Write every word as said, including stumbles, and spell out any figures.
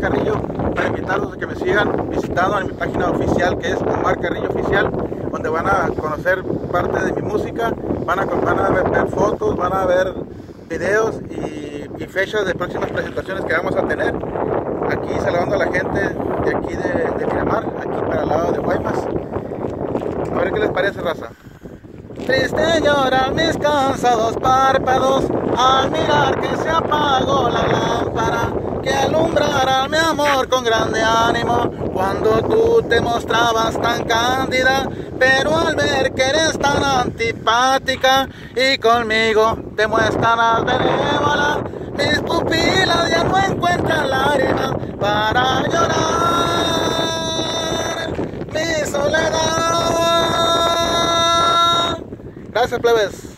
Carrillo, para invitarlos a que me sigan visitando en mi página oficial, que es Omar Carrillo Oficial, donde van a conocer parte de mi música, van a, van a ver, ver fotos, van a ver videos y, y fechas de próximas presentaciones que vamos a tener. Aquí saludando a la gente de aquí de, de Miramar, aquí para el lado de Guaymas. A ver qué les parece, raza. Triste lloran mis cansados párpados al mirar que se apagó la lámpara que alumbrara mi amor con grande ánimo cuando tú te mostrabas tan cándida, pero al ver que eres tan antipática y conmigo te muestras benévola, mis pupilas ya no encuentran lágrimas para llorar mi soledad. Gracias, plebes.